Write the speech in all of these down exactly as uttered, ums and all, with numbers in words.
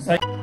सही।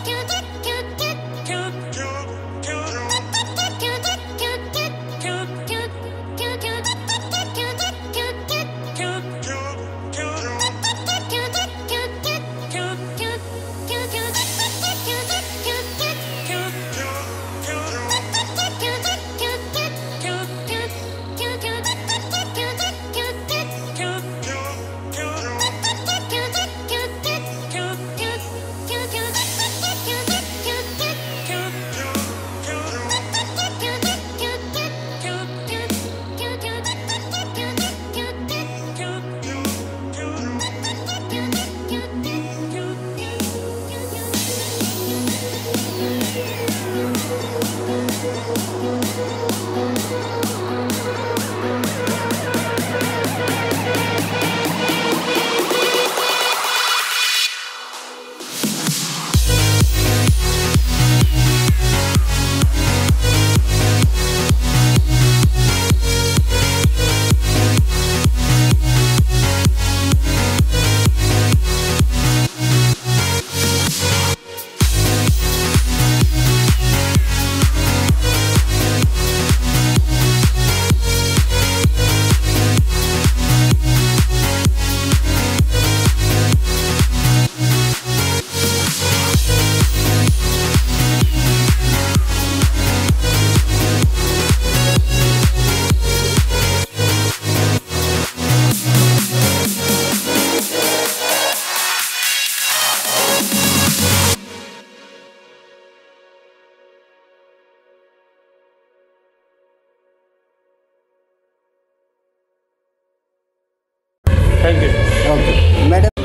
Thank you. Okay madam,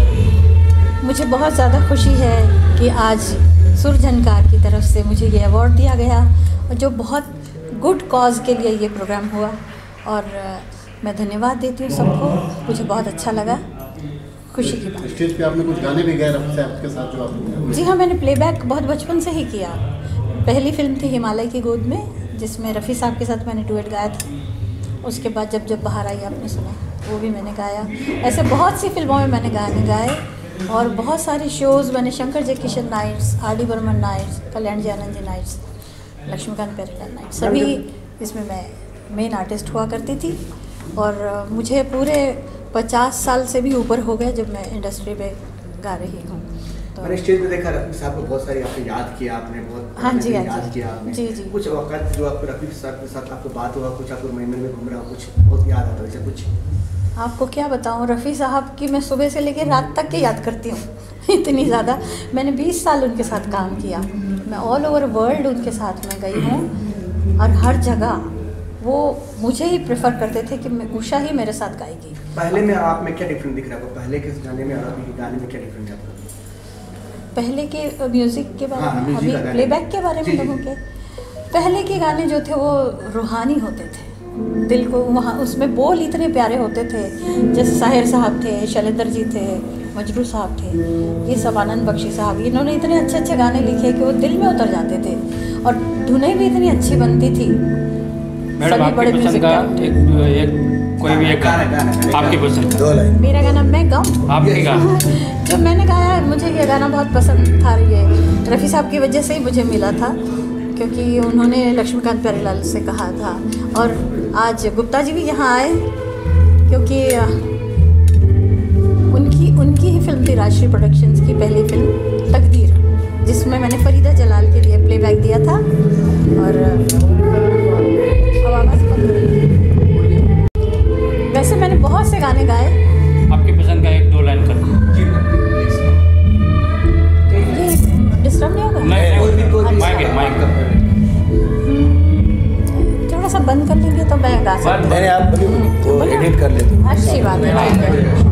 मुझे बहुत ज़्यादा खुशी है कि आज सुर झनकार की तरफ से मुझे ये अवार्ड दिया गया और जो बहुत गुड कॉज के लिए ये प्रोग्राम हुआ, और मैं धन्यवाद देती हूँ सबको। मुझे बहुत अच्छा लगा, खुशी की बात। स्टेज पे आपने कुछ गाने भी गाए रफ़ी साहब के साथ जो आपने? जी हाँ, मैंने प्लेबैक बहुत बचपन से ही किया। पहली फिल्म थी हिमालय की गोद में, जिसमें रफ़ी साहब के साथ मैंने डुएट गाया था। उसके बाद जब जब बाहर आई आपने सुना, वो भी मैंने गाया। ऐसे बहुत सी फिल्मों में मैंने गाने गाए और बहुत सारे शोज़ मैंने, Shankar Jaikishan nights, R D Burman nights, Kalyan ji Anand ji nights, Laxmikant Pyarelal nights, सभी इसमें मैं मेन आर्टिस्ट हुआ करती थी। और मुझे पूरे पचास साल से भी ऊपर हो गए जब मैं इंडस्ट्री में गा रही हूँ। तो मैंने स्टेज पे देखा रफ़ी साहब को बहुत सारी आपने याद किया, आपने बहुत हाँ जी हाँ याद जी किया आपने। जी जी कुछ वक्त जो आपको रफ़ी साहब के साथ आपको बात हुआ, कुछ आपको महिने में घूम रहा हो, कुछ बहुत याद आता है कुछ? आपको क्या बताऊं, रफ़ी साहब की मैं सुबह से लेकर रात तक के याद करती हूँ इतनी ज़्यादा। मैंने बीस साल उनके साथ काम किया, मैं ऑल ओवर वर्ल्ड उनके साथ में गई हूँ और हर जगह वो मुझे ही प्रेफर करते थे कि उषा ही मेरे साथ गाएगी। पहले में आप में क्या डिफरेंस दिख रहा है, पहले के गाने में और अभी के गाने में क्या डिफरेंस है आपको? पहले के म्यूज़िक के बारे हाँ, में, अभी प्लेबैक के बारे में लोगों के, पहले के गाने जो थे वो रूहानी होते थे, दिल को वहाँ, उसमें बोल इतने प्यारे होते थे। जैसे साहिर साहब थे, शैलेंद्र जी थे, मजरू साहब थे, ये सब, आनंद बख्शी साहब, इन्होंने इतने अच्छे अच्छे गाने लिखे कि वो दिल में उतर जाते थे और धुनें भी इतनी अच्छी बनती थी। मैडम आपकी पसंद का एक, एक कोई भी एक गाना आपकी पसंद दो लाइन। मेरा गाना मैं गाऊँ? आपकी गाना जो मैंने गाया, मुझे ये गाना बहुत पसंद था। ये रफ़ी साहब की वजह से ही मुझे मिला था, क्योंकि उन्होंने लक्ष्मीकांत प्यारेलाल से कहा था। और आज गुप्ता जी भी यहाँ आए क्योंकि उनकी उनकी ही फिल्म थी, राजश्री प्रोडक्शंस की पहली फिल्म तकदीर, जिसमें मैंने फरीदा जलाल के लिए प्लेबैक दिया था। और अब आवाज़ वैसे मैंने बहुत से गाने गाए। आपकी पसंद का एक दो लाइन कर ये डिस्टर्ब नहीं होगा? नहीं, माइक माइक थोड़ा सा बंद कर लेंगे तो मैं गा सकती हूँ। नहीं आप वो एडिट कर लेते। अच्छी बात है।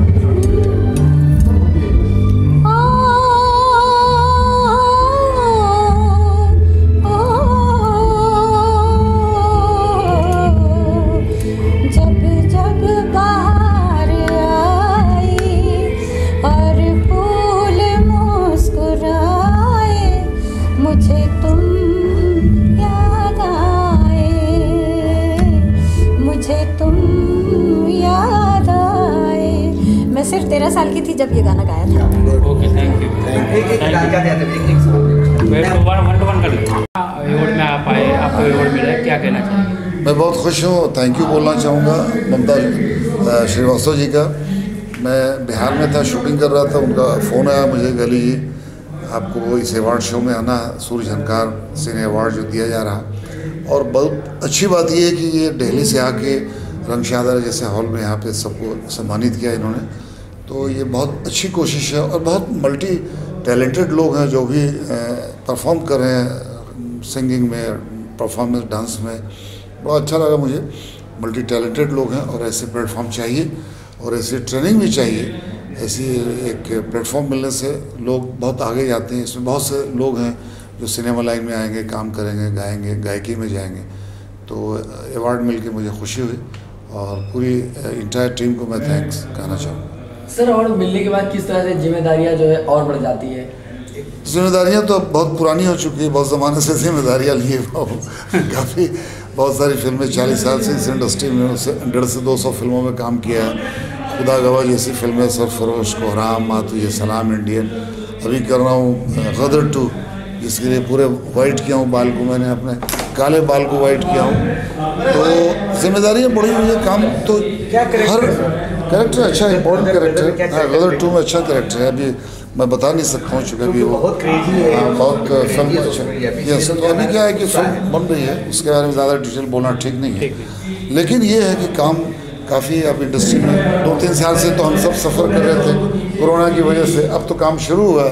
तेरह साल की थी जब ये गाना गाया था। Okay, thank you. एक एक गाना क्या कहते हैं, एक एक सवाल। Wait two one one two one कर लीजिए। अवार्ड में आप आए, आपको अवार्ड मिला है, क्या कहना चाहिए? मैं बहुत खुश हूँ, थैंक यू बोलना चाहूँगा ममता श्रीवास्तव जी का। मैं बिहार में था, शूटिंग कर रहा था, उनका फ़ोन आया मुझे, गली जी आपको वो इस अवार्ड शो में आना, सूर्य झनकार सिने अवार्ड जो दिया जा रहा। और बहुत अच्छी बात ये है कि ये दिल्ली से आके रंगशाला जैसे हॉल में यहाँ पे सबको सम्मानित किया इन्होंने, तो ये बहुत अच्छी कोशिश है। और बहुत मल्टी टैलेंटेड लोग हैं जो भी परफॉर्म कर रहे हैं, सिंगिंग में, परफॉर्मेंस, डांस में। बहुत अच्छा लगा मुझे, मल्टी टैलेंटेड लोग हैं और ऐसे प्लेटफॉर्म चाहिए और ऐसी ट्रेनिंग भी चाहिए। ऐसी एक प्लेटफॉर्म मिलने से लोग बहुत आगे जाते हैं। इसमें बहुत से लोग हैं जो सिनेमा लाइन में आएंगे, काम करेंगे, गाएंगे, गायकी में जाएंगे। तो अवार्ड मिलके मुझे खुशी हुई और पूरी इंटायर टीम को मैं थैंक्स कहना चाहूँगा। सर, अवार्ड मिलने के बाद किस तरह से जिम्मेदारियाँ जो है और बढ़ जाती है? जिम्मेदारियाँ तो बहुत पुरानी हो चुकी है, बहुत ज़माने से जिम्मेदारियाँ लिए काफ़ी बहुत सारी फिल्में, चालीस साल से इस इंडस्ट्री में डेढ़ से दो सौ फिल्मों में काम किया है। खुदा गवाह जैसी फिल्में, सरफरोश, कोहराम, माँ तुझे सलाम, इंडियन, अभी कर रहा हूँ गदर टू, जिसके लिए पूरे वाइट किया हूँ बाल को, मैंने अपने काले बाल को वाइट किया हूँ। तो जिम्मेदारियाँ बढ़ी हुई है, काम तो हर कैरेक्टर अच्छा है, इम्पोर्टेंट कैरेक्टर है। गदर टू में अच्छा कैरेक्टर है, अभी मैं बता नहीं सकता हूँ चूँकि अभी वो बहुत क्रेजी है, हाँ, बहुत फिल्म अच्छा यस। तो अभी क्या है कि फिल्म बन रही है, उसके बारे में ज़्यादा डिटेल बोलना ठीक नहीं है, लेकिन ये है कि काम काफ़ी अब इंडस्ट्री में दो तीन साल से तो हम सब सफ़र कर रहे थे कोरोना की वजह से, अब तो काम शुरू हुआ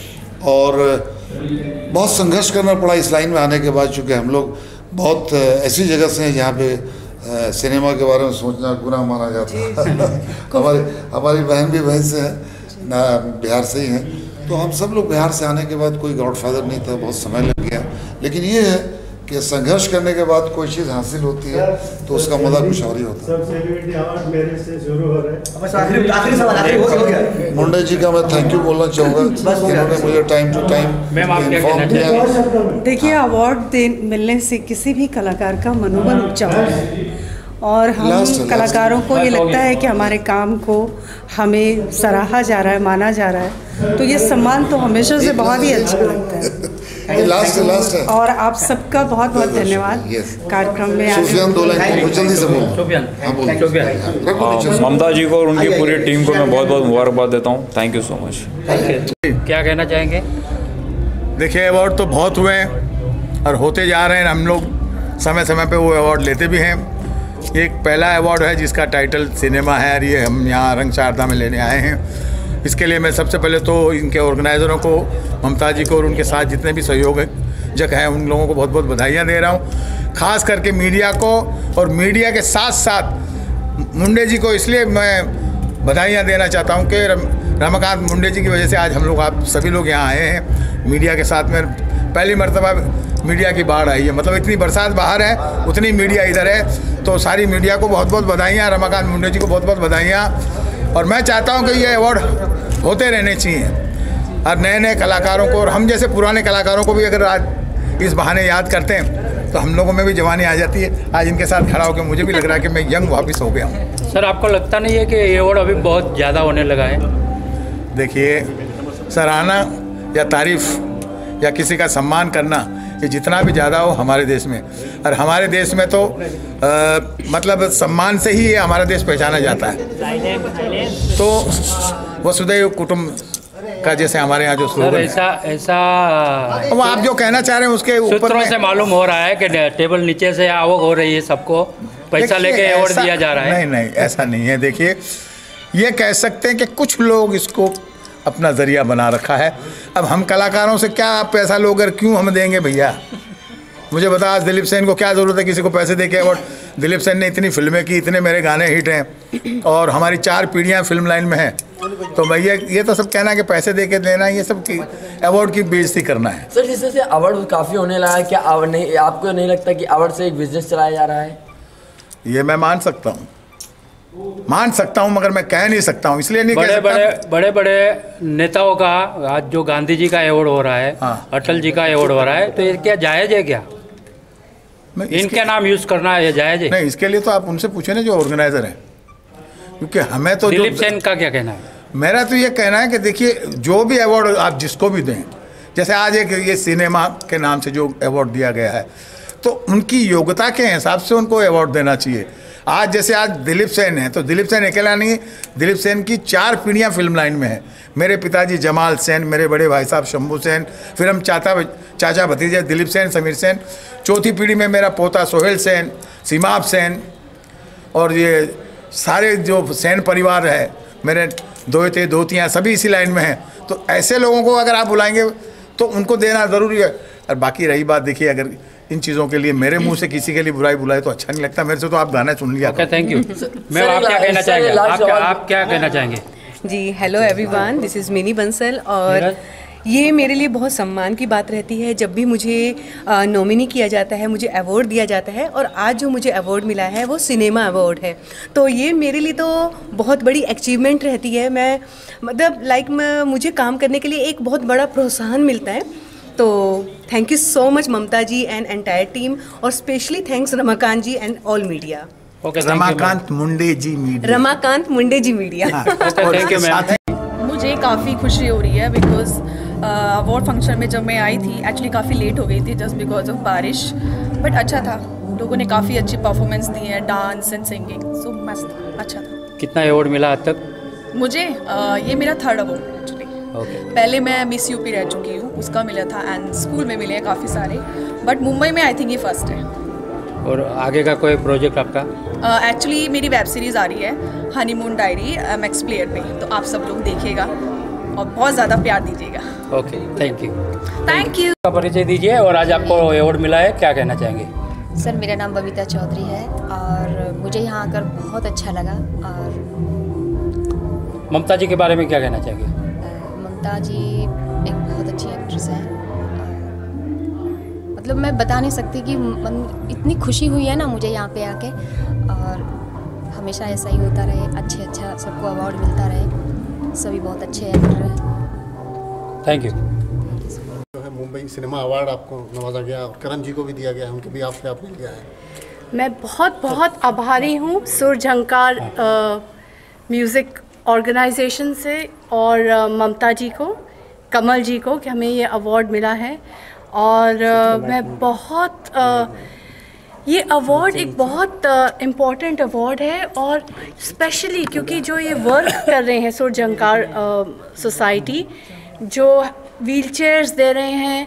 और बहुत संघर्ष करना पड़ा इस लाइन में आने के बाद, चूँकि हम लोग बहुत ऐसी जगह से हैं जहाँ पे सिनेमा के बारे में सोचना गुनाह माना जाता है। हमारी हमारी बहन भी वहीं से है ना, बिहार से ही हैं। तो हम सब लोग बिहार से आने के बाद कोई गॉडफादर नहीं था, बहुत समय लग गया, लेकिन ये है कि संघर्ष करने के बाद कोई चीज़ हासिल होती है तो उसका मज़ा कुछ और ही होता है। मुंडे जी का मैं थैंक यू बोलना चाहूँगा, इन्होंने मुझे टाइम टू टाइम इन्फॉर्म किया। देखिए, अवार्ड मिलने से किसी भी कलाकार का मनोबल ऊंचा होता है और हम लास्ट, कलाकारों लास्ट, को ये लगता है कि हमारे काम को हमें सराहा जा रहा है, माना जा रहा है, तो ये सम्मान तो हमेशा से बहुत ही अच्छा लगता है। लास्ट लास्ट है। और आप सबका बहुत बहुत धन्यवाद कार्यक्रम में आने। जल्दी से ममता जी को और उनकी पूरी टीम को मैं बहुत बहुत मुबारकबाद देता हूँ। Thank you so much. क्या कहना चाहेंगे? देखिए, अवार्ड तो बहुत हुए हैं और होते जा रहे हैं, हम लोग समय समय पे वो अवार्ड लेते भी हैं। एक पहला अवार्ड है जिसका टाइटल सिनेमा है और ये हम यहाँ रंग शारदा में लेने आए हैं। इसके लिए मैं सबसे पहले तो इनके ऑर्गेनाइज़रों को, ममता जी को और उनके साथ जितने भी सहयोगक हैं उन लोगों को बहुत बहुत बधाइयाँ दे रहा हूँ। ख़ास करके मीडिया को, और मीडिया के साथ साथ मुंडे जी को इसलिए मैं बधाइयाँ देना चाहता हूँ कि रमाकांत मुंडे जी की वजह से आज हम लोग, आप सभी लोग यहाँ आए हैं। मीडिया के साथ में पहली मरतबा मीडिया की बाढ़ आई है, मतलब इतनी बरसात बाहर है उतनी मीडिया इधर है, तो सारी मीडिया को बहुत बहुत बधाइयाँ, रमाकांत मुंडे जी को बहुत बहुत बधाइयाँ। और मैं चाहता हूँ कि ये अवार्ड होते रहने चाहिए और नए नए कलाकारों को, और हम जैसे पुराने कलाकारों को भी अगर आज इस बहाने याद करते हैं तो हम लोगों में भी जवानी आ जाती है। आज इनके साथ खड़ा होकर मुझे भी लग रहा है कि मैं यंग वापस हो गया हूँ। सर, आपको लगता नहीं है कि ये अवार्ड अभी बहुत ज़्यादा होने लगा है? देखिए, सराहना या तारीफ़ या किसी का सम्मान करना, ये जितना भी ज़्यादा हो हमारे देश में, और हमारे देश में तो आ, मतलब सम्मान से ही ये हमारा देश पहचाना जाता है। तो वसुधैव कुटुंब का जैसे हमारे यहाँ जो सर, ऐसा ऐसा वो आप जो कहना चाह रहे हैं उसके ऊपर से मालूम हो रहा है कि टेबल नीचे से आवक हो रही है, सबको पैसा लेके अवार्ड दिया जा रहा है। नहीं नहीं, ऐसा नहीं है। देखिए, ये कह सकते हैं कि कुछ लोग इसको अपना ज़रिया बना रखा है। अब हम कलाकारों से क्या पैसा लोगे, क्यों हम देंगे भैया? मुझे बता, आज दिलीप सेन को क्या ज़रूरत है किसी को पैसे दे के अवार्ड? दिलीप सेन ने इतनी फिल्में की, इतने मेरे गाने हिट हैं और हमारी चार पीढ़ियां फिल्म लाइन में हैं, तो भैया ये तो सब कहना कि पैसे दे के देना, ये सब की अवार्ड की बेइज्जती करना है। सर, जिस तरह से अवार्ड काफ़ी होने लगा है, क्या अवार्ड नहीं, आपको नहीं लगता कि अवार्ड से एक बिजनेस चलाया जा रहा है? ये मैं मान सकता हूँ, मान सकता हूँ, मगर मैं कह नहीं सकता हूँ, इसलिए नहीं बड़े कह सकता। बड़े बड़े बड़े नेताओं का आज जो गांधी जी का अवार्ड हो रहा है, हाँ। अटल जी का अवार्ड हो रहा है, तो ये क्या जायज़ है? क्या इनके नाम यूज़ करना है जायज़ है? नहीं, इसके लिए तो आप उनसे पूछे ना जो ऑर्गेनाइजर हैं, क्योंकि हमें तो दिलीप सेन का क्या कहना है? मेरा तो ये कहना है कि देखिए जो भी अवार्ड आप जिसको भी दें, जैसे आज एक ये सिनेमा के नाम से जो अवार्ड दिया गया है, तो उनकी योग्यता के हिसाब से उनको अवार्ड देना चाहिए। आज जैसे आज दिलीप सेन है, तो दिलीप सेन अकेला नहीं, दिलीप सेन की चार पीढ़ियाँ फिल्म लाइन में है। मेरे पिताजी जमाल सेन, मेरे बड़े भाई साहब शंभू सेन, फिर हम चाचा चाचा भतीजे दिलीप सेन, समीर सेन, चौथी पीढ़ी में मेरा पोता सोहेल सेन, सीमाब सेन, और ये सारे जो सेन परिवार है, मेरे दोते दोतियाँ सभी इसी लाइन में हैं। तो ऐसे लोगों को अगर आप बुलाएंगे तो उनको देना ज़रूरी है। और बाकी रही बात, देखिए अगर इन चीज़ों के लिए मेरे मुंह से किसी के लिए बुराई बुलाए तो अच्छा नहीं लगता। मेरे से तो आप गाना सुन लिया। थैंक यू मैम, आप क्या कहना चाहेंगे? आप क्या आप क्या कहना चाहेंगे? जी hello everyone, this is Mini Bansal. और ये मेरे लिए बहुत सम्मान की बात रहती है जब भी मुझे नॉमिनी किया जाता है, मुझे अवार्ड दिया जाता है। और आज जो मुझे अवार्ड मिला है वो सिनेमा अवार्ड है, तो ये मेरे लिए तो बहुत बड़ी अचीवमेंट रहती है। मैं मतलब लाइक मैं मुझे काम करने के लिए एक बहुत बड़ा प्रोत्साहन मिलता है। तो thank you so much Mamta ji and entire team, और specially thanks Ramakant ji and all media. Okay, Ramakant Munde ji media. Ramakant Munde ji media. मुझे काफ़ी खुशी हो रही है बिकॉज अवार्ड फंक्शन में जब मैं आई थी, एक्चुअली काफ़ी लेट हो गई थी जस्ट बिकॉज ऑफ बारिश, बट अच्छा था। लोगों ने काफ़ी अच्छी परफॉर्मेंस दी है, डांस एंड सिंगिंग, सो मस्त अच्छा था। कितना अवार्ड मिला अब तक? मुझे uh, ये मेरा थर्ड अवार्ड एक्चुअली। पहले मैं मिस यूपी रह चुकी हूँ, उसका मिला था, एंड स्कूल में मिले हैं काफ़ी सारे, बट मुंबई में आई थिंक ये फर्स्ट है। और आगे का कोई प्रोजेक्ट आपका? एक्चुअली uh, मेरी वेब सीरीज़ आ रही है हनीमून डायरी मैक्स प्लेयर पे, तो आप सब लोग देखिएगा और बहुत ज़्यादा प्यार दीजिएगा। Okay, thank you. Thank you. का परिचय दीजिए, और आज आपको अवार्ड मिला है, क्या कहना चाहेंगे? सर मेरा नाम बबीता चौधरी है और मुझे यहाँ आकर बहुत अच्छा लगा। और ममता जी के बारे में क्या कहना चाहेंगे? ममता जी एक बहुत अच्छी एक्ट्रेस है। मतलब मैं बता नहीं सकती कि इतनी खुशी हुई है ना मुझे यहाँ पे आके, और हमेशा ऐसा ही होता रहे, अच्छे अच्छा सबको अवार्ड मिलता रहे, सभी बहुत अच्छे एक्टर हैं। Thank you. जो है मुंबई सिनेमा अवार्ड आपको नवाजा गया, और करण जी को भी दिया गया है, उनके भी आपसे आपने लिया है। मैं बहुत बहुत आभारी हूँ सुर झंकार म्यूज़िक ऑर्गेनाइजेशन से और ममता जी को, कमल जी को, कि हमें ये अवार्ड मिला है। और मैं बहुत आ, ये अवार्ड एक बहुत इम्पॉर्टेंट अवार्ड है, और स्पेशली क्योंकि जो ये वर्क कर रहे हैं सुर झंकार सोसाइटी, जो व्हील चेयर्स दे रहे हैं,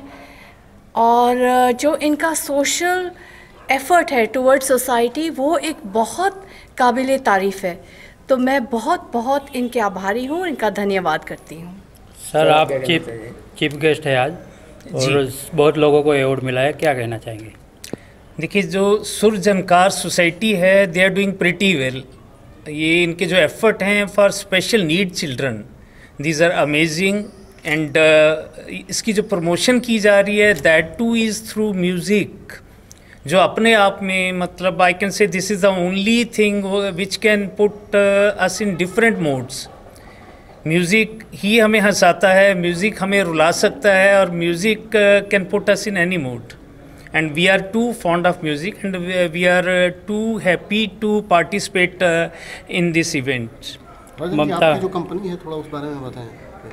और जो इनका सोशल एफ़र्ट है टुवर्ड्स सोसाइटी, वो एक बहुत काबिल तारीफ़ है। तो मैं बहुत बहुत इनके आभारी हूँ, इनका धन्यवाद करती हूँ। सर आप चीफ चीफ गेस्ट है आज, और बहुत लोगों को अवार्ड मिला है, क्या कहना चाहेंगे? देखिए जो सुर झंकार सोसाइटी है, they are doing pretty well. ये इनके जो एफर्ट हैं for special need children, these are amazing. And इसकी जो प्रमोशन की जा रही है, that too is through music, जो अपने आप में मतलब I can say this is the only thing which can put us in different moods. Music ही हमें हंसाता है, म्यूज़िक हमें रुला सकता है, और music can put us in any mood. And we are too fond of music, and we are too happy to participate in this event. Mamta, जो कंपनी है थोड़ा उस बारे में बताएं।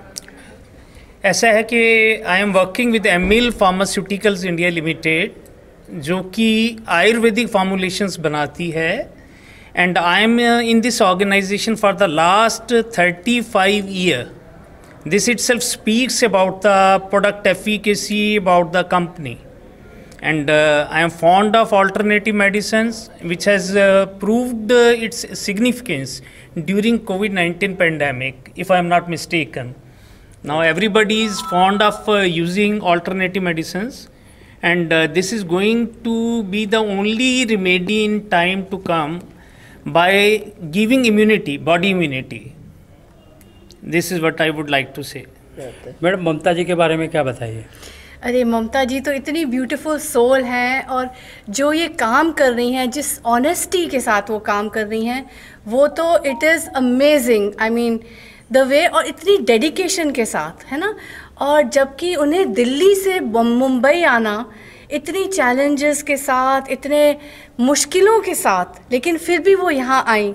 ऐसा है कि I am working with Aimil pharmaceuticals India limited, जो कि आयुर्वेदिक फार्मूलेशंस बनाती है। And I am in this organization for the last thirty five year. This itself speaks about the product efficacy, about the company. And uh, I am fond of alternative medicines, which has uh, proved uh, its significance during COVID nineteen pandemic, if I am not mistaken. Now everybody is fond of uh, using alternative medicines, and uh, this is going to be the only remedy in time to come by giving immunity, body immunity. This is what I would like to say. Madam Mamta ji के बारे में क्या बताइए? अरे ममता जी तो इतनी beautiful soul हैं, और जो ये काम कर रही हैं, जिस ऑनेस्टी के साथ वो काम कर रही हैं, वो तो it is amazing. I mean the way, और इतनी डेडिकेशन के साथ, है ना। और जबकि उन्हें दिल्ली से मुंबई आना, इतनी चैलेंजेस के साथ, इतने मुश्किलों के साथ, लेकिन फिर भी वो यहाँ आई,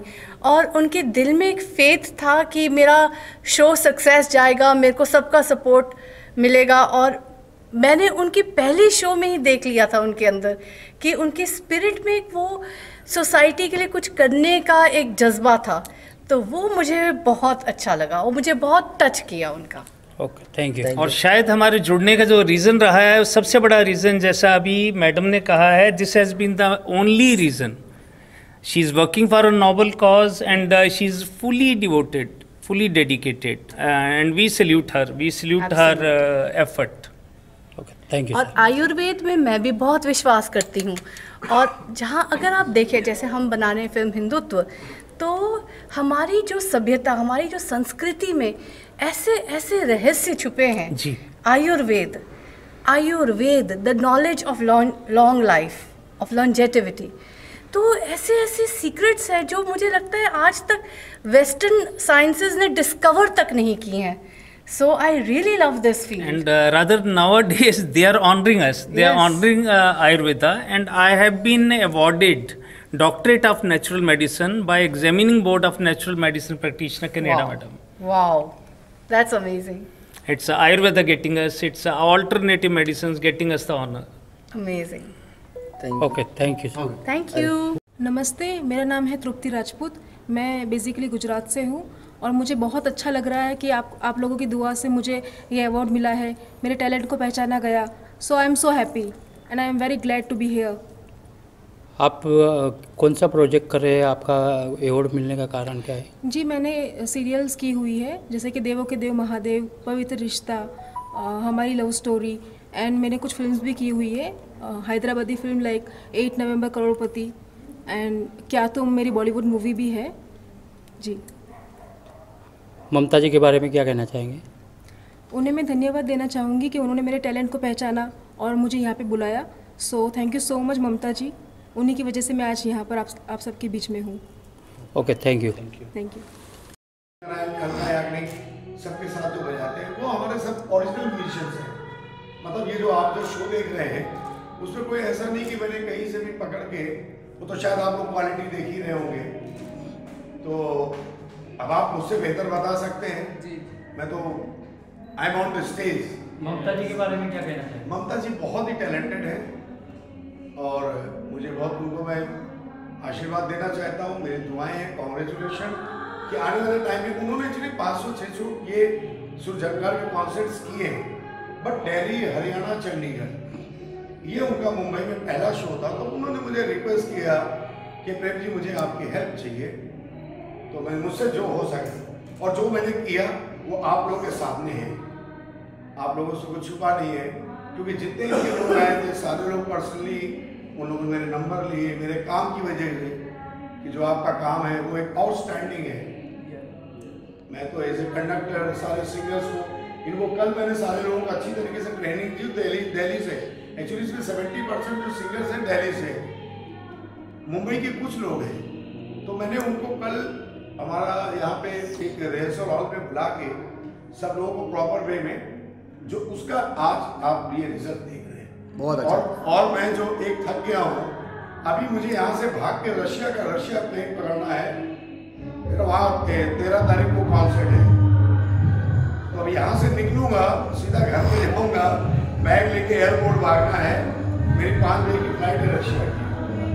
और उनके दिल में एक फेथ था कि मेरा शो सक्सेस जाएगा, मेरे को सबका सपोर्ट मिलेगा। और मैंने उनकी पहली शो में ही देख लिया था उनके अंदर कि उनके स्पिरिट में एक वो सोसाइटी के लिए कुछ करने का एक जज्बा था। तो वो मुझे बहुत अच्छा लगा, वो मुझे बहुत टच किया उनका। Okay, thank you. और शायद हमारे जुड़ने का जो रीज़न रहा है, सबसे बड़ा रीज़न, जैसा अभी मैडम ने कहा है, this has been the only reason. She is working for a noble cause and she is fully devoted, fully dedicated, and we salute her, we salute her effort. Okay, thank you. और आयुर्वेद में मैं भी बहुत विश्वास करती हूँ। और जहाँ अगर आप देखें, जैसे हम बना रहे हैं फिल्म हिंदुत्व, तो हमारी जो सभ्यता, हमारी जो संस्कृति में ऐसे ऐसे रहस्य छुपे हैं जी। Ayurveda, Ayurveda the knowledge of long life, of longevity. तो ऐसे ऐसे सीक्रेट्स हैं जो मुझे लगता है आज तक वेस्टर्न साइंसेस ने डिस्कवर तक नहीं किए हैं। So I really love this field. And uh, rather nowadays they are honoring us. They yes. are honoring uh, Ayurveda, and I have been awarded Doctorate of Natural Medicine by Examining Board of Natural Medicine Practitioner, Canada, wow. madam. Wow, that's amazing. It's uh, Ayurveda getting us. It's uh, alternative medicines getting us the honor. Amazing. Thank you. Okay, thank you. Thank you. नमस्ते, मेरा नाम है तृप्ति राजपूत। मैं basically Gujarat से हूँ और मुझे बहुत अच्छा लग रहा है कि आप आप लोगों की दुआ से मुझे ये अवार्ड मिला है, मेरे टैलेंट को पहचाना गया। So I am so happy and I am very glad to be here. आप uh, कौन सा प्रोजेक्ट कर रहे हैं? आपका अवार्ड मिलने का कारण क्या है? जी, मैंने सीरियल्स की हुई है, जैसे कि देवों के देव महादेव, पवित्र रिश्ता, हमारी लव स्टोरी, एंड मैंने कुछ फिल्म्स भी की हुई है, Hyderabadi film like eight November crorepati, and क्या तुम मेरी बॉलीवुड मूवी भी है जी। ममता जी के बारे में क्या कहना चाहेंगे? उन्हें मैं धन्यवाद देना चाहूँगी कि उन्होंने मेरे टैलेंट को पहचाना और मुझे यहाँ पे बुलाया। So thank you so much Mamta ji, उन्हीं की वजह से मैं आज यहाँ पर आप आप सबके बीच में हूँ। Okay, thank you. Thank you thank you. सबके साथ जो बजाते हैं वो हमारे सब ओरिजिनल म्यूजिशियंस हैं। मतलब ये जो आप जो शो देख रहे हैं उसमें कोई ऐसा नहीं कि मैंने कहीं से भी पकड़ के, वो तो शायद आप लोग क्वालिटी देख ही रहे होंगे, तो अब आप मुझसे बेहतर बता सकते हैं जी। मैं तो I am on the stage. Mamta ji के बारे में क्या कहना चाहिए? ममता जी बहुत ही टैलेंटेड है और मुझे बहुत उनको मैं आशीर्वाद देना चाहता हूँ। मेरी दुआएं हैं, कॉन्ग्रेचुलेशन कि आने वाले टाइम में उन्होंने एक्चुअली पाँच सौ छः सौ ये सुरजंकार के कॉन्सर्ट्स किए हैं, बट दिल्ली, हरियाणा, चंडीगढ़ ये उनका मुंबई में पहला शो था। तो उन्होंने मुझे रिक्वेस्ट किया कि प्रेम जी मुझे आपकी हेल्प चाहिए, तो मैं मुझसे जो हो सके और जो मैंने किया वो आप लोगों के सामने है। आप लोगों से कुछ छुपा नहीं है, क्योंकि जितने भी लोग आए थे सारे लोग पर्सनली उन लोगों ने मेरे नंबर लिए मेरे काम की वजह से कि जो आपका काम है वो एक आउटस्टैंडिंग है। मैं तो एज ए कंडक्टर सारे सिंगर्स को इनको कल मैंने सारे लोगों को अच्छी तरीके से ट्रेनिंग दी दिल्ली दिल्ली से। एक्चुअली इसमें सेवेंटी परसेंट जो सिंगर्स हैं दिल्ली से, मुंबई के कुछ लोग हैं। तो मैंने उनको कल हमारा यहाँ पे एक रिहर्सल हॉल में बुला के सब लोगों को प्रॉपर वे में, जो उसका आज आप ये रिजल्ट देख रहे हैं बहुत अच्छा। और, और मैं जो एक थक गया हूँ, अभी मुझे यहाँ से भाग के रशिया का रशिया प्लेन पकड़ना है, मेरा वहाँ तेरह तारीख को कॉन्सर्ट है। तो अब यहाँ से निकलूंगा सीधा घर पे जाऊँगा, बैग लेके एयरपोर्ट भागना है, मेरी पाँच बजे की फ्लाइट है रशिया की।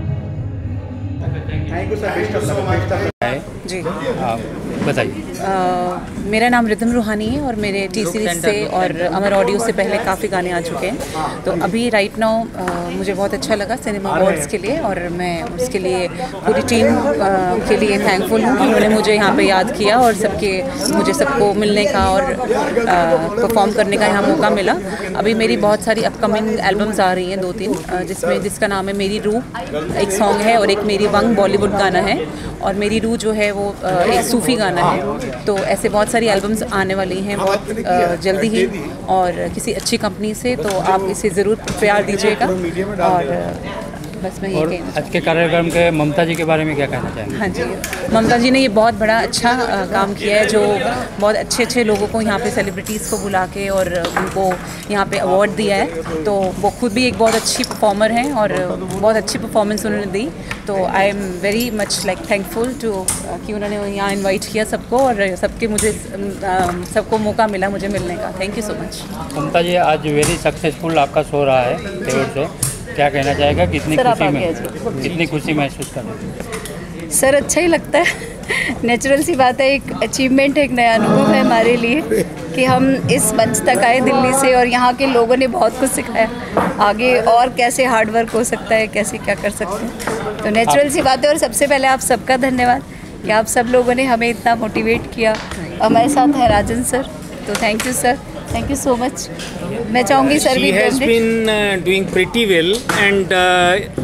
Thank you sir. जी बताइए। मेरा नाम रिदम रूहानी है और मेरे टी सीरीज से और अमर ऑडियो से पहले काफ़ी गाने आ चुके हैं। तो अभी राइट नाउ मुझे बहुत अच्छा लगा सिनेमा अवार्ड्स के लिए, और मैं उसके लिए पूरी टीम के लिए थैंकफुल हूँ कि उन्होंने मुझे यहाँ पे याद किया और सबके मुझे सबको मिलने का और परफॉर्म करने का यहाँ मौका मिला। अभी मेरी बहुत सारी अपकमिंग एल्बम्स आ रही हैं, दो तीन, जिसमें जिसका नाम है मेरी रूह एक सॉन्ग है, और एक मेरी वंग बॉलीवुड गाना है, और मेरी रूह जो है वो एक सूफ़ी गाना है। तो ऐसे बहुत सारी एल्बम्स आने वाली हैं बहुत जल्दी ही, और किसी अच्छी कंपनी से, तो आप इसे ज़रूर प्यार दीजिएगा और बस मैं और यही कहना आज के कार्यक्रम के ममता जी के बारे में क्या कहना चाहेंगे? हाँ जी, ममता जी ने ये बहुत बड़ा अच्छा आ, काम किया है, जो बहुत अच्छे अच्छे लोगों को यहाँ पे सेलिब्रिटीज़ को बुला के और उनको यहाँ पे अवार्ड दिया है। तो वो खुद भी एक बहुत अच्छी परफॉर्मर हैं और बहुत अच्छी परफॉर्मेंस उन्होंने दी। तो I am very much like thankful to कि उन्होंने यहाँ इन्वाइट किया सबको और सबके मुझे सबको मौका मिला मुझे मिलने का। Thank you so much. Mamta ji, आज वेरी सक्सेसफुल आपका शो रहा है फेवर शो, क्या कहना चाहेगा? कितनी खुशी में कितनी खुशी महसूस कर रहे हैं? सर अच्छा ही लगता है, नेचुरल सी बात है, एक अचीवमेंट है, एक नया अनुभव है हमारे लिए कि हम इस मंच तक आए दिल्ली से और यहाँ के लोगों ने बहुत कुछ सिखाया आगे और कैसे हार्ड वर्क हो सकता है, कैसे क्या कर सकते हैं। तो नेचुरल सी बात है और सबसे पहले आप सबका धन्यवाद कि आप सब लोगों ने हमें इतना मोटिवेट किया। हमारे साथ है राजन सर, तो thank you sir, thank you so much. मैं चाहूँगी सर भी She has been uh, doing pretty well and uh,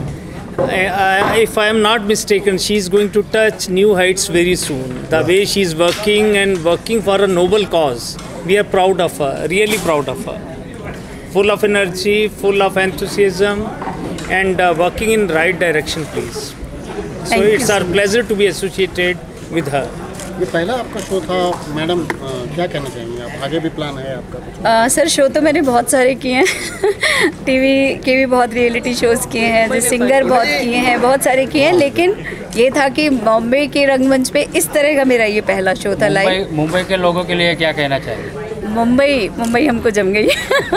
I, if I am not mistaken, she is going to touch new heights very soon. The way she is working and working for a noble cause, we are proud of her, really proud of her. Full of energy, full of enthusiasm and uh, working in right direction, please. So Thank it's you. our pleasure to be associated with her. ये पहला आपका show था madam, क्या कहना चाहेंगे आप? आगे भी प्लान है आपका? आ, सर शो तो मैंने बहुत सारे किए हैं टीवी के भी बहुत रियलिटी शोज़ किए हैं, जो सिंगर बहुत किए हैं, बहुत सारे किए हैं, लेकिन ये था कि बॉम्बे के रंगमंच पे इस तरह का मेरा ये पहला शो था लाइव। मुंबई के लोगों के लिए क्या कहना चाहिए? मुंबई मुंबई हमको जम गई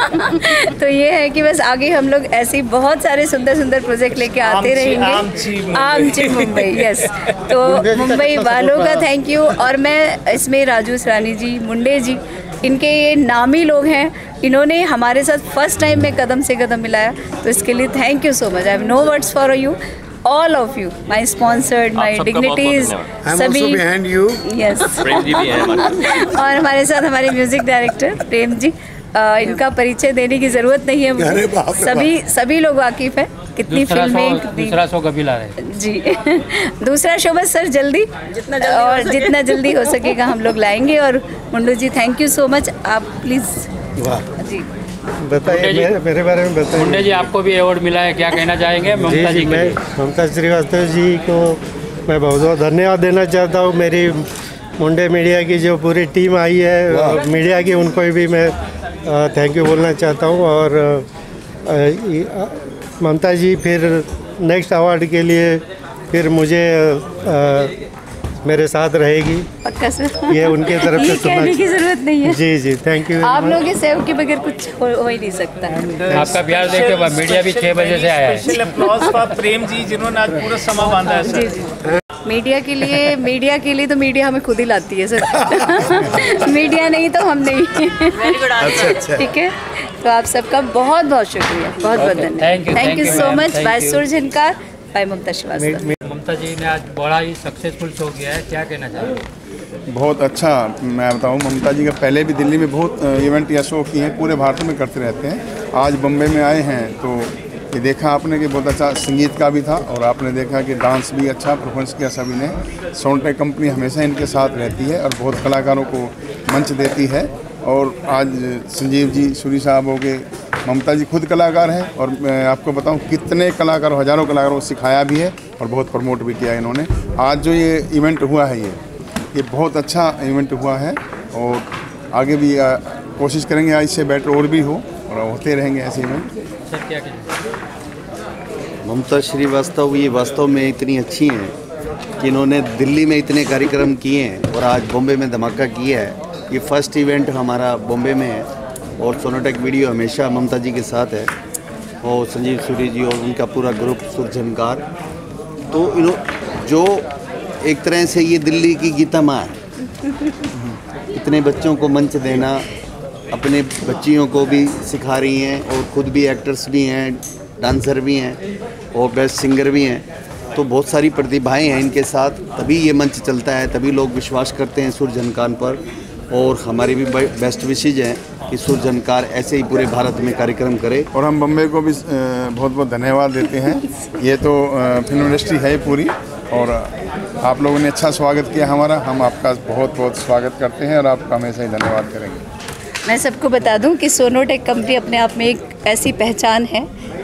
तो ये है कि बस आगे हम लोग ऐसे ही बहुत सारे सुंदर सुंदर प्रोजेक्ट लेके आते रहेंगे। आमची मुंबई, यस। तो मुंबई वालों का थैंक यू। और मैं इसमें राजू सरानी जी, मुंडे जी, इनके ये नामी लोग हैं, इन्होंने हमारे साथ फर्स्ट टाइम में कदम से कदम मिलाया, तो इसके लिए thank you so much. I have no words for you, all of you, my sponsored, my dignities, सभी यस और हमारे साथ हमारे म्यूजिक डायरेक्टर प्रेम जी, आ, इनका परिचय देने की ज़रूरत नहीं है मुझे, सभी सभी लोग वाकिफ़ हैं कितनी फिल्में। दूसरा शो कभी ला रहे हैं जी दूसरा शो बस सर जल्दी जितना जल्दी और जितना जल्दी हो सकेगा हम लोग लाएंगे। और Mundu ji thank you so much, आप प्लीज़ जी बताइए मेरे, मेरे बारे में बताइए। मुंडे जी, आपको भी अवार्ड मिला है, क्या कहना चाहेंगे ममता जी? मैं ममता श्रीवास्तव जी को मैं बहुत बहुत धन्यवाद देना चाहता हूँ। मेरी मुंडे मीडिया की जो पूरी टीम आई है मीडिया की, उनको भी मैं थैंक यू बोलना चाहता हूँ। और ममता जी फिर नेक्स्ट अवार्ड के लिए फिर मुझे आ, मेरे साथ रहेगी पक्का सर, ये उनके तरफ से सुनना कहने की जरूरत नहीं है। जी जी थैंक यू। आप लोगों के सहयोग के बगैर कुछ हो, हो ही नहीं सकता। आपका प्यार देख के मीडिया भी छह बजे से आया है। Special applause for Prem ji, जिन्होंने आज पूरा समा बांधा है सर। जी जी मीडिया के लिए मीडिया के लिए तो मीडिया हमें खुद ही लाती है सर मीडिया नहीं तो हम नहीं। ठीक है, तो आप सबका बहुत बहुत शुक्रिया, बहुत बहुत धन्यवाद। Thank you so much. Bye Sur Jhankar, bye ममता श्रीवास्तव। ममता जी ने आज बड़ा ही सक्सेसफुल शो किया है, क्या कहना चाहेंगे? बहुत अच्छा, मैं बताऊं ममता जी का पहले भी दिल्ली में बहुत इवेंट या शो किए हैं, पूरे भारत में करते रहते हैं। आज बम्बई में आए हैं तो ये देखा आपने कि बहुत अच्छा संगीत का भी था और आपने देखा कि डांस भी अच्छा परफॉर्मेंस किया सभी ने। साउंडट्रैक कंपनी हमेशा इनके साथ रहती है और बहुत कलाकारों को मंच देती है। और आज संजीव जी, सूरी साहब हो गए, ममता जी खुद कलाकार हैं और मैं आपको बताऊं कितने कलाकार, हज़ारों कलाकारों को सिखाया भी है और बहुत प्रमोट भी किया है इन्होंने। आज जो ये इवेंट हुआ है ये ये बहुत अच्छा इवेंट हुआ है और आगे भी आ, कोशिश करेंगे आज से बेटर और भी हो और होते रहेंगे ऐसे इवेंट। सर क्या कहेंगे? ममता श्रीवास्तव ये वास्तव में इतनी अच्छी हैं कि इन्होंने दिल्ली में इतने कार्यक्रम किए हैं और आज बॉम्बे में धमाका किया है। ये फर्स्ट इवेंट हमारा बॉम्बे में है और सोनोटेक वीडियो हमेशा ममता जी के साथ है और संजीव सूरी जी और उनका पूरा ग्रुप सुर झनकार। तो इन्हों जो एक तरह से ये दिल्ली की गीता माँ है, इतने बच्चों को मंच देना, अपने बच्चियों को भी सिखा रही हैं और खुद भी एक्टर्स भी हैं, डांसर भी हैं और बेस्ट सिंगर भी हैं। तो बहुत सारी प्रतिभाएं हैं इनके साथ, तभी ये मंच चलता है, तभी लोग विश्वास करते हैं सुर झनकार पर। और हमारी भी बेस्ट विशेज हैं कि सुर झनकार ऐसे ही पूरे भारत में कार्यक्रम करे। और हम बम्बई को भी बहुत बहुत धन्यवाद देते हैं। ये तो फिल्म इंडस्ट्री है पूरी और आप लोगों ने अच्छा स्वागत किया हमारा, हम आपका बहुत बहुत स्वागत करते हैं और आपका हमेशा ही धन्यवाद करेंगे। मैं सबको बता दूं कि सोनोटेक कंपनी अपने आप में एक ऐसी पहचान है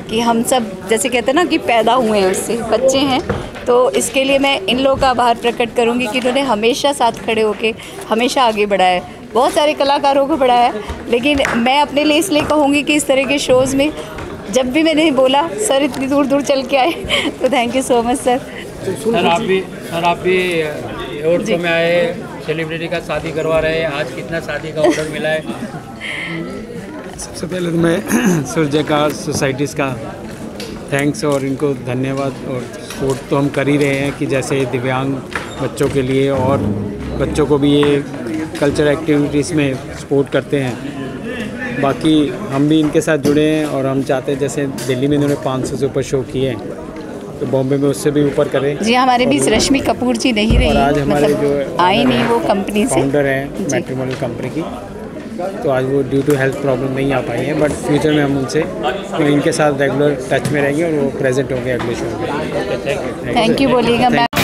कि हम सब जैसे कहते हैं ना कि पैदा हुए हैं उससे, बच्चे हैं। तो इसके लिए मैं इन लोगों का आभार प्रकट करूंगी कि इन्होंने हमेशा साथ खड़े होके हमेशा आगे बढ़ाया है। बहुत सारे कलाकारों को बढ़ाया है, लेकिन मैं अपने लिए इसलिए कहूँगी कि इस तरह के शोज़ में जब भी मैंने बोला सर इतनी दूर दूर चल के आए, तो thank you so much sir. Sir आप भी सर आप भी अवार्ड शो में आए, सेलिब्रिटी का शादी करवा रहे हैं, आज कितना शादी का ऑर्डर मिला है? सबसे पहले तो मैं सूर्यकार सोसाइटीज़ का थैंक्स और इनको धन्यवाद। और सपोर्ट तो हम कर ही रहे हैं कि जैसे दिव्यांग बच्चों के लिए और बच्चों को भी ये कल्चर एक्टिविटीज़ में सपोर्ट करते हैं। बाकी हम भी इनके साथ जुड़े हैं और हम चाहते हैं जैसे दिल्ली में इन्होंने पाँच सौ से ऊपर शो किए हैं, तो बॉम्बे में उससे भी ऊपर करें। जी हमारे बीच रश्मि कपूर जी नहीं रही, और आज हमारे मतलब जो आई नहीं वो कंपनी से फाउंडर हैं मैट्रिमोनियल कंपनी की, तो आज वो ड्यू टू हेल्थ प्रॉब्लम नहीं आ पाई हैं, बट फ्यूचर में हम उनसे इनके साथ रेगुलर टच में रहेंगे और वो प्रेजेंट होंगे अगले शो में। थैंक यू बोलिएगा मैम।